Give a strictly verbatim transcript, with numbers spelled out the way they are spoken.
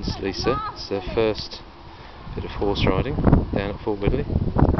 It's Lisa. It's her first bit of horse riding down at Fort Whitley.